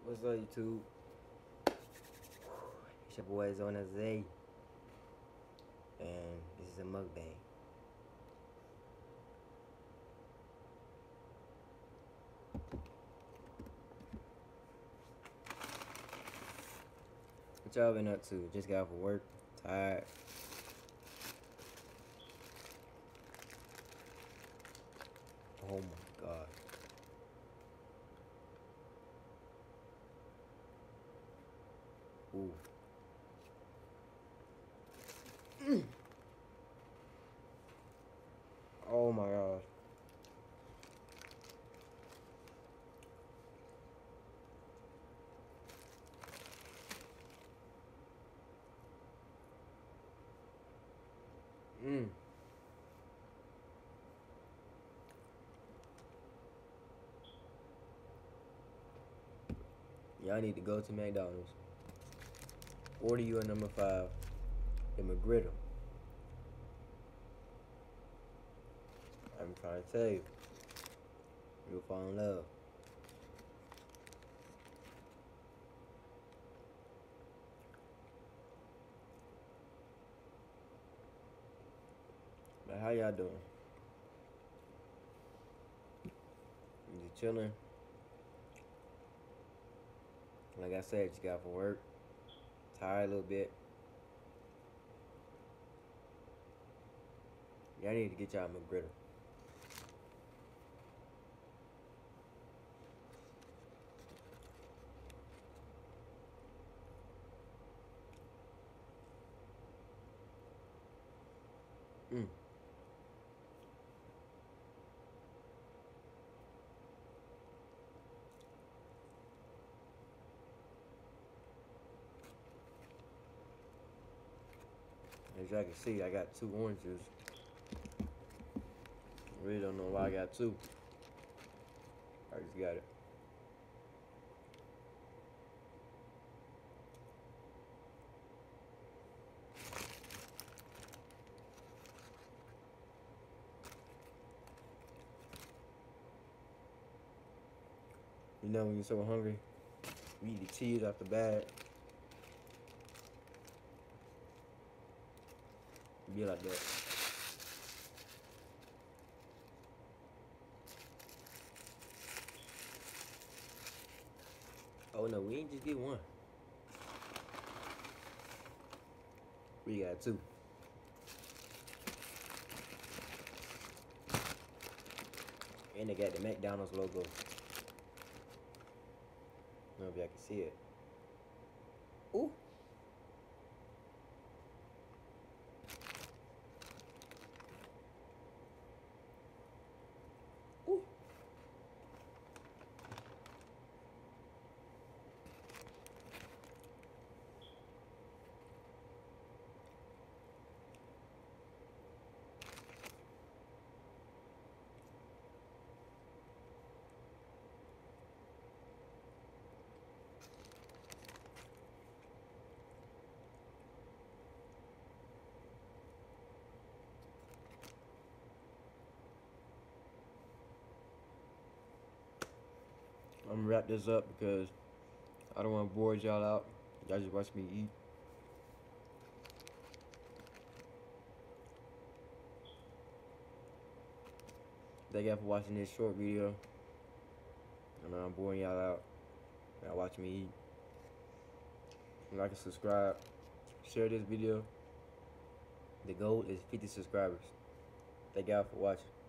What's up, YouTube? It's your boy Zona Z, and this is a mukbang. What y'all been up to? Just got off of work, tired. Oh my god. Ooh. Oh my gosh. Mm. Y'all need to go to McDonald's. Order you a number 5, the McGriddle. I'm trying to tell you, you'll fall in love. But how y'all doing? Just chilling. Like I said, just got off of work, tired a little bit. Y'all need to get y'all McGriddle. Mm. As y'all can see, I got 2 oranges. I really don't know why I got 2. I just got it. You know when you're so hungry, you eat the cheese out the bag. You be like that. Oh no, we ain't just get 1. We got 2. And they got the McDonald's logo. I don't know if y'all can see it. Ooh. Ooh. I'm gonna wrap this up because I don't want to bore y'all out. Y'all just watch me eat. Thank y'all for watching this short video. I know I'm boring y'all out. Y'all watch me eat. Like and subscribe. Share this video. The goal is 50 subscribers. Thank y'all for watching.